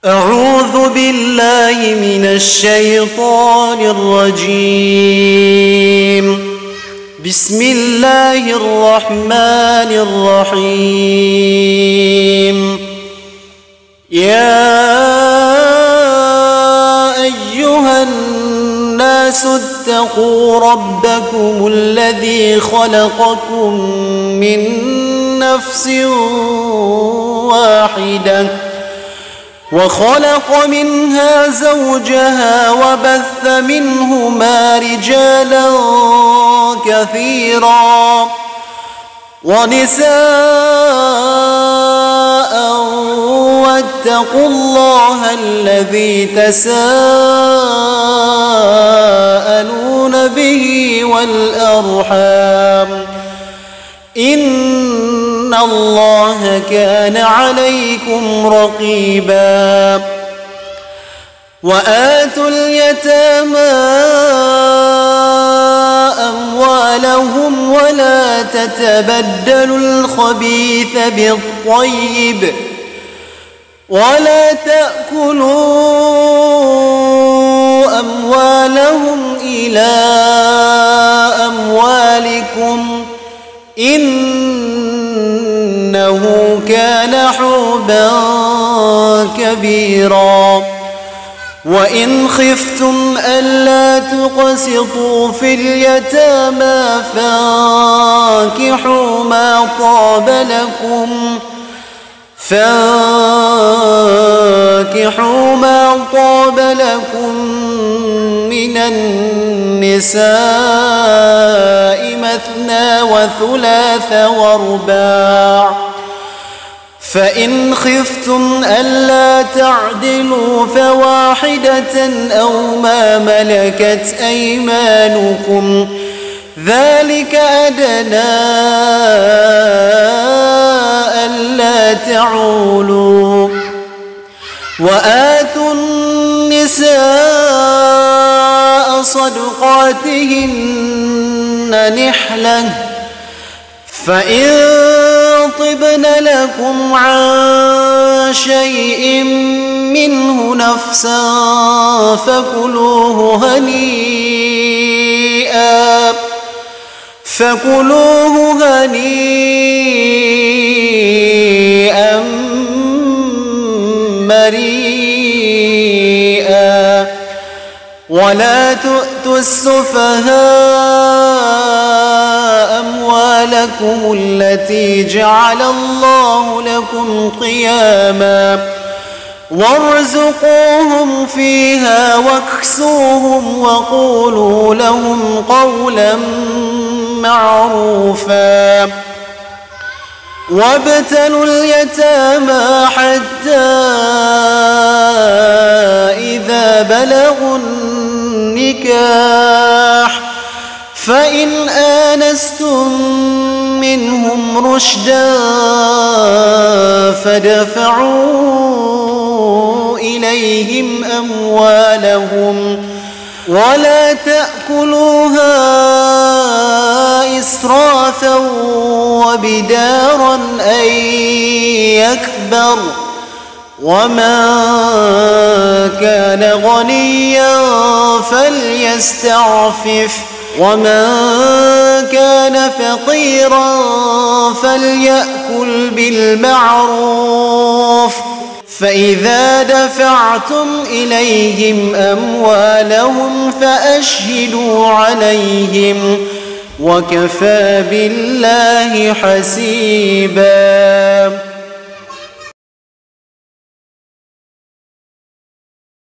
أعوذ بالله من الشيطان الرجيم. بسم الله الرحمن الرحيم. يا أيها الناس اتقوا ربكم الذي خلقكم من نفس واحدة وخلق منها زوجها وبث منهما رجالا كثيرا ونساء واتقوا الله الذي تساءلون به والأرحام إن الله كان عليكم رقيبا. وآتوا اليتامى أموالهم ولا تتبدلوا الخبيث بالطيب ولا تأكلوا أموالهم إلى أموالكم إنه كان حوبا كبيرا. وإن خفتم ألا تقسطوا في اليتامى فانكحوا ما طاب لكم من النساء مثنى وثلاث ورباع فإن خفتم ألا تعدلوا فواحدة أو ما ملكت أيمانكم ذلك أدنى ألا تعولوا. وآتوا النساء صدقاتهن نحلة فإن طبن لكم عن شيء منه نفسا فكلوه هنيئا مريئا. ولا تؤتوا السفهاء أموالكم التي جعل الله لكم قياما وارزقوهم فيها واكسوهم وقولوا لهم قولا معروفا. وابتلوا اليتامى حتى إذا بلغوا النكاح فإن آنستم منهم رشدا فادفعوا إليهم أموالهم ولا تأكلوها إسرافا وبدارا أن يكبر ومن كان غنيا فليستعفف ومن كان فقيرا فليأكل بالمعروف. فإذا دفعتم إليهم أموالهم فأشهدوا عليهم وكفى بالله حسيبا.